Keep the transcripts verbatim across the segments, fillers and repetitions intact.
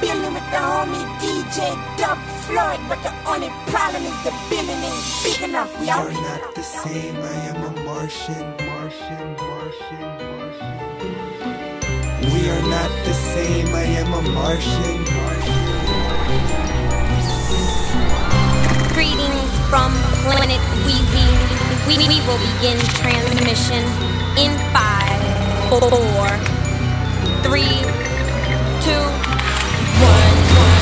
building with the homie D J Dub Floyd, but the only problem is the building ain't big enough. We are not the same. I am a Martian, Martian, Martian, Martian. We are not the same. I am a Martian, Martian. Greetings from Planet Wheezy. We, we will begin transmission in five, four, three, two, one.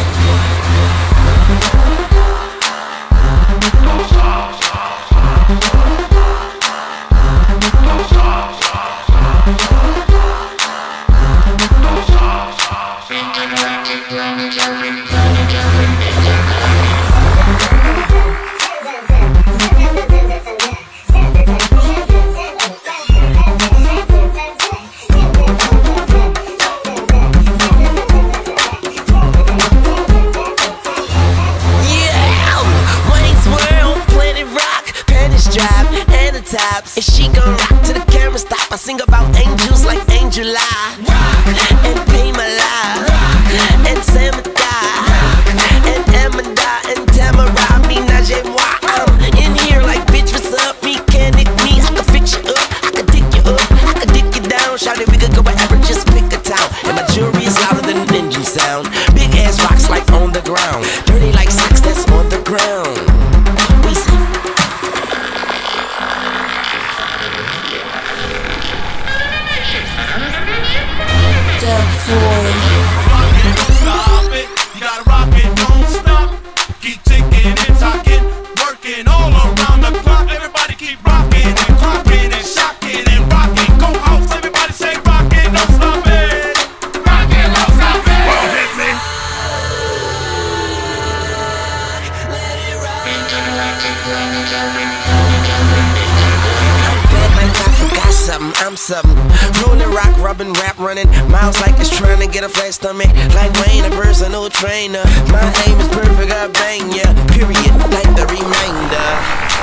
And she gon' rock to the camera stop. I sing about angels like Angel I rock and Pamela rock and Samantha and Amanda and Tamara. Me Najee moi. I'm in here like bitch, what's up? Me can it me? I can fix you up, I can dig you up, I can dig you down. Shout it, we could go wherever, just pick a town. And my jewelry is louder than an engine sound. Big ass rocks like on the ground, dirty like sex that's on the ground. We see. Stop it, you gotta rock it, don't stop. Keep ticking and talking, working all around the clock. Everybody keep rocking and clocking and shocking and rocking. Go house, everybody say rockin', don't stop it. Rockin', don't stop it. Well, hit me. Let it rock. Bad like I forgot something, I'm something. Rolling, rock, rubbing, rap, running miles like it's trying to get a flat stomach. Like Wayne, a personal trainer. My aim is perfect, I bang ya. Period, like the remainder.